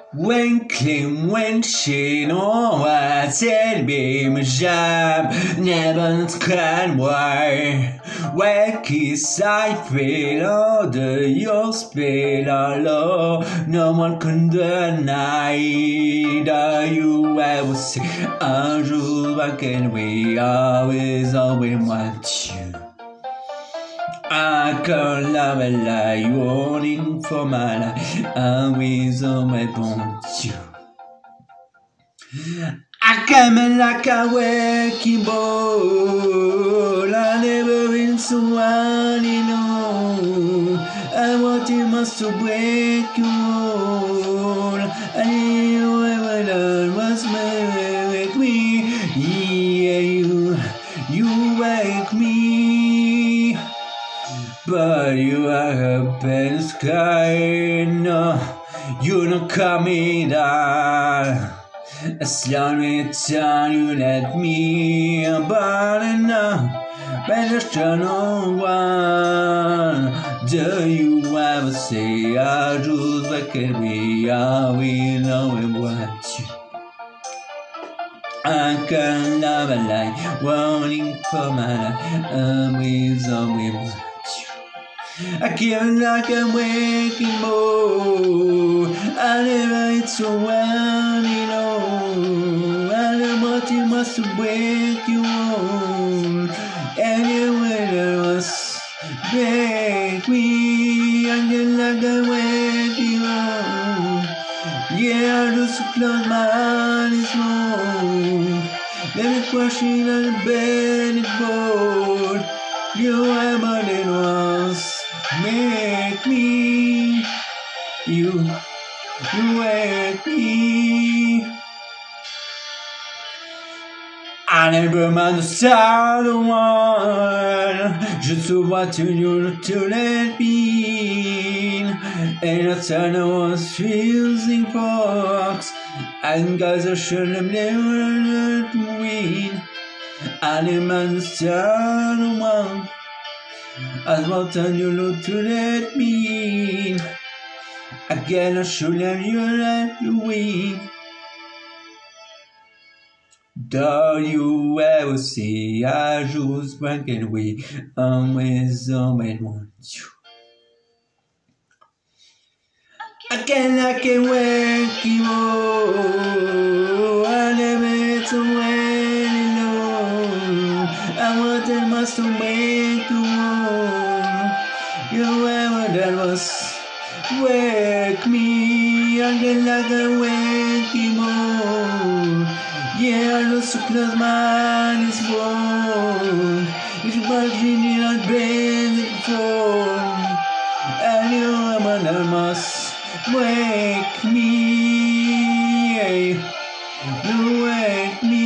Winkling, windshield, oh, I said, baby, jam, never can why. Wacky side feel, all the your spill, all no one can deny that you ever see. Angel, back and we always want you. I can't love a lie, warning for my life. I always want you. I come like a waking ball. I never been someone you know. I want you must to break you all. And you ever done was make me. Yeah, you wake me. But you are up in the sky, no, you're not coming down. As long as you let me burn enough, better no one. Do you ever say I just like we are, we know we want you. I can't love a lie, warning for my life, and we want you. I feel like I'm waking more. I never hit so well, you know. I know what you must wake you on. Anyway, there was break me. I feel like I'm waking more. Yeah, I just close my eyes more. Let me question on the bed and board. You are more than once. Make me, you wake me. I never understand the one. Just what you to let me in. And I thought I was using fox. And guys I should have never win. I never understand the one. As well tell you not to let me in. Again I should let you win. Do you ever see I just want to win? Always want you. Again I can wake you up. I never to wait alone. I want to must wait to you ever that was wake me again like a waking more. Yeah, I just close my eyes more. If you imagine you're not ready before, and you ever that must wake me. You wake me.